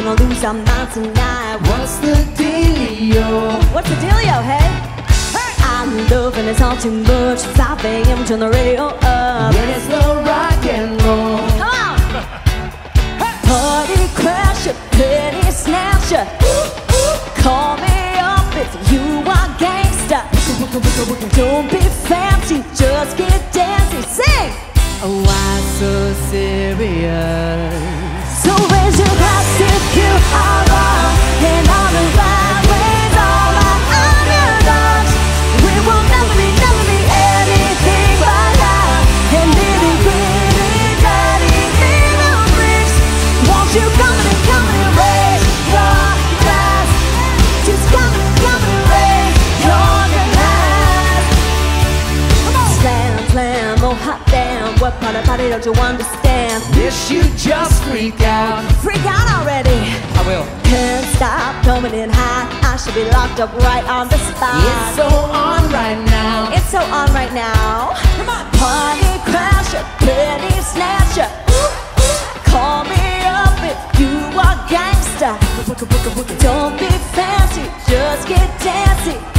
gonna lose our minds tonight. What's the dealio? What's the dealio, hey? I'm loving it's all too much. 5 a.m. turn the radio up. Where's the rock and roll? Come on! Party crasher, penny snatcher. Call me up if you are gangsta. Don't be fancy, just get dancey. Sing! Why so serious? So raise your glass if you are wrong. And all the right ways, all our underdogs. We will never be anything but love. And nitty gritty, daddy, little bricks. Won't you come and raise your glass? Just come and raise your glass. Come on. Slam, oh hot damn. What part of party don't you understand? Wish you just freak out. Freak out already. I will. Can't stop coming in high. I should be locked up right on the spot. It's so on right now. It's so on right now. Come on. Party crasher, penny snatcher. Call me up if you are gangsta. Don't be fancy, just get dancey.